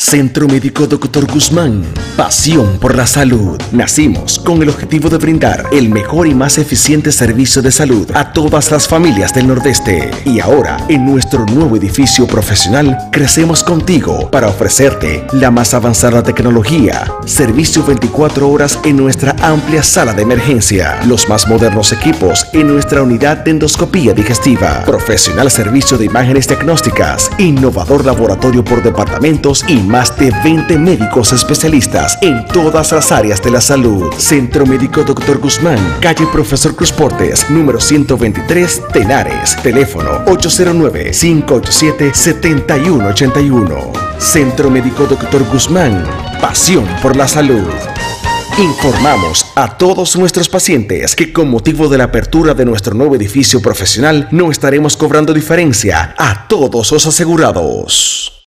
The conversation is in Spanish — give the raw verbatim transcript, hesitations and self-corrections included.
Centro Médico Doctor Guzmán, pasión por la salud. Nacimos con el objetivo de brindar el mejor y más eficiente servicio de salud a todas las familias del Nordeste. Y ahora, en nuestro nuevo edificio profesional, crecemos contigo para ofrecerte la más avanzada tecnología, servicio veinticuatro horas en nuestra amplia sala de emergencia, los más modernos equipos en nuestra unidad de endoscopía digestiva, profesional servicio de imágenes diagnósticas, innovador laboratorio por departamentos y más de veinte médicos especialistas en todas las áreas de la salud. Centro Médico Doctor Guzmán, calle Profesor Cruz Portes, número ciento veintitrés, Tenares. Teléfono ocho cero nueve, cinco ocho siete, siete uno ocho uno. Centro Médico Doctor Guzmán, pasión por la salud. Informamos a todos nuestros pacientes que con motivo de la apertura de nuestro nuevo edificio profesional no estaremos cobrando diferencia a todos los asegurados.